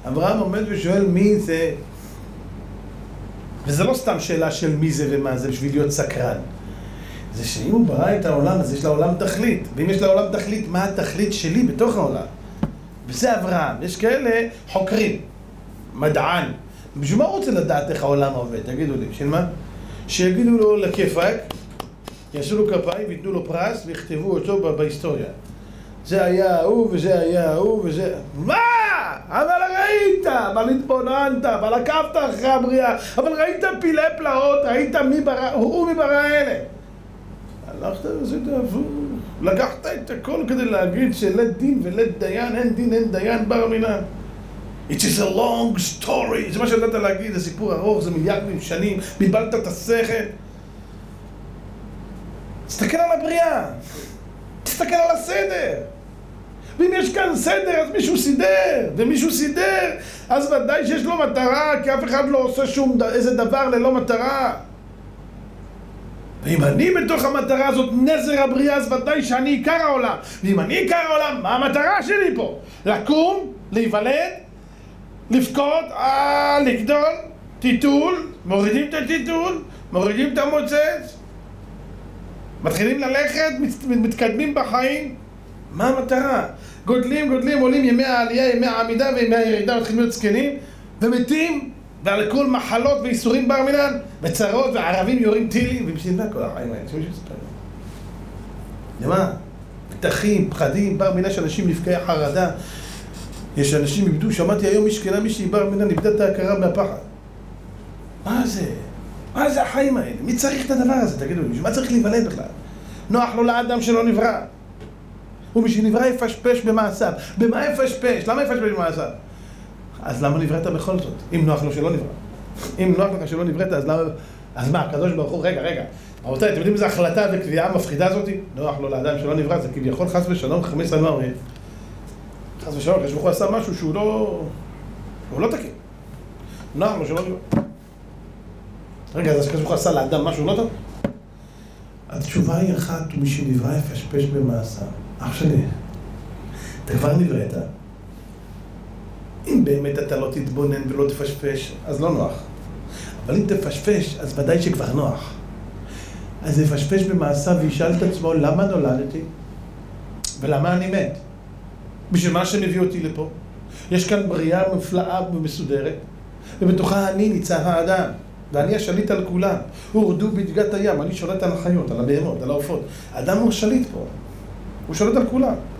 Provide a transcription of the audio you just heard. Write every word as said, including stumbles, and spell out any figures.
אברהם עומד ושואל מי זה, וזה לא סתם שאלה של מי זה ומה זה בשביל להיות סקרן, זה שאם הוא ברא את העולם אז יש לעולם תכלית, ואם יש לעולם תכלית, מה התכלית שלי בתוך העולם? וזה אברהם. יש כאלה חוקרים, מדען, בשביל מה הוא רוצה לדעת איך העולם עובד? תגידו לי, בשביל מה? שיגידו לו לכיפק, יעשו לו כפיים ויתנו לו פרס ויכתבו אותו בהיסטוריה. זה היה הוא וזה היה הוא וזה... מה? אבל ראית, אבל התבוננת, אבל עקבת אחרי הבריאה, אבל ראית פילי פלאות, ראית מי ברא, הוא מי ברא אלה. הלכת וזה דאבו, לקחת את הכל כדי להגיד שלית דין ולית דיין, אין דין, אין דיין, בר מינן. It is a long story, זה מה שידעת להגיד, זה סיפור ארוך, זה מיליארדים שנים, ביבלת את השכל. תסתכל על הבריאה, תסתכל על הסדר. ואם יש כאן סדר, אז מישהו סידר, ומישהו סידר, אז ודאי שיש לו מטרה, כי אף אחד לא עושה שום איזה דבר ללא מטרה. ואם אני בתוך המטרה הזאת נזר הבריאה, אז ודאי שאני עיקר העולם. ואם אני עיקר העולם, מה המטרה שלי פה? לקום, להיוולד, לפקוד, אה, לגדול, טיטול, מורידים את הטיטול, מורידים את המוצץ, מתחילים ללכת, מתקדמים בחיים. מה המטרה? גודלים, גודלים, עולים ימי העלייה, ימי העמידה וימי הירידה, מתחילים להיות זקנים ומתים, ועל כל מחלות ואיסורים בר מינן, וצרות וערבים יורים טילים, ובשביל מה כל החיים האלה? שמישהו יספר לי. למה? פתחים, פחדים, בר מינן, שאנשים נפגעי חרדה. יש אנשים איבדו, שמעתי היום משכנה מישהי בר מינן, איבדה את ההכרה מהפחד. מה זה? מה זה החיים האלה? מי צריך את הדבר הזה? תגידו לי, מה צריך להיוולד בכלל? נוח לו לאדם שלא נברא. ומי שנברא יפשפש במעשיו. במה יפשפש? למה יפשפש במעשיו? אז למה נבראת בכל זאת? אם נוח לו שלא נברא. אם נוח לך שלא נבראת, אז למה... אז מה, הקדוש ברוך הוא, רגע, רגע. רבותיי, אתם יודעים איזו החלטה וקביעה מפחידה הזאת? נוח לו לאדם שלא נברא, זה כביכול חס ושלום, חמש עשרה אומרים. חס ושלום, הקדוש ברוך הוא עשה משהו שהוא לא... הוא לא תקין. נוח לו שלא נברא. רגע, אז הקדוש ברוך הוא עשה לאדם משהו לא טוב? התשובה היא אחת, ומי שנברא יפשפש במעשיו. אח שלי, אתה כבר נבראת. אם באמת אתה לא תתבונן ולא תפשפש, אז לא נוח. אבל אם תפשפש, אז ודאי שכבר נוח. אז יפשפש במעשיו וישאל את עצמו, למה נולדתי? ולמה אני מת? בשביל מה שמביא אותי לפה? יש כאן בריאה מפלאה ומסודרת, ובתוכה אני ניצב האדם, ואני השליט על כולם. הורדו בדגת הים, אני שולט על החיות, על הבהמות, על העופות. האדם הוא השליט פה. הוא שולט על כולם.